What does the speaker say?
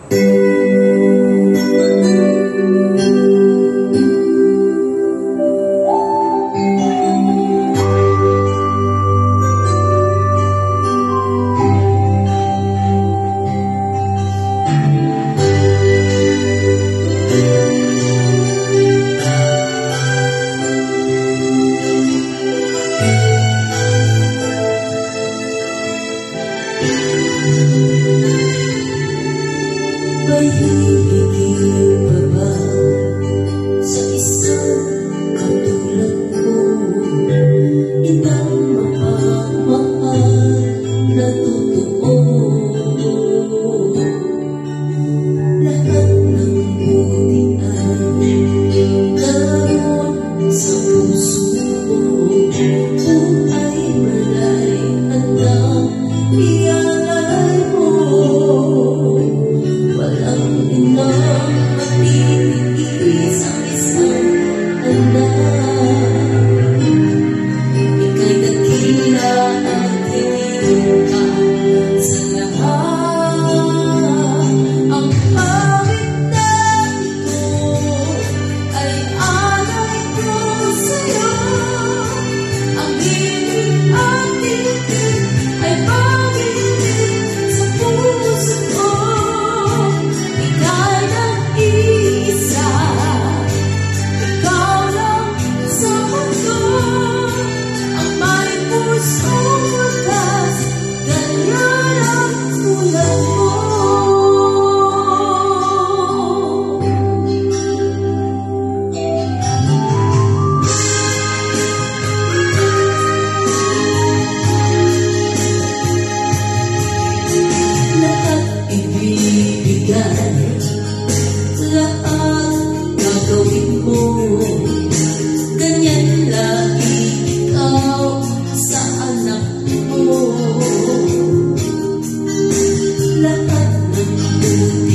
May hihigil pa ba sa isang katulad ko? Inang mapamahal na totoo. Lahat ng buti ay naroon sa puso ko. Kung ay malay handang ialay mo, walang inang matitiis ang isang anak. Ika'y dakila at higit ka sa lahat. Ang pangit na ito ay alay ko sa'yo. Ang hilig at titig ay pag-ibig sa puso ko. Ika'y nag-iisa, ikaw lang sa mundo. Ang may pusong wagas, ganyan ang tulad mo. Lahat ibibigay, lahat gagawin mo. Ganyan lagi ikaw sa anak mo. Lahat ng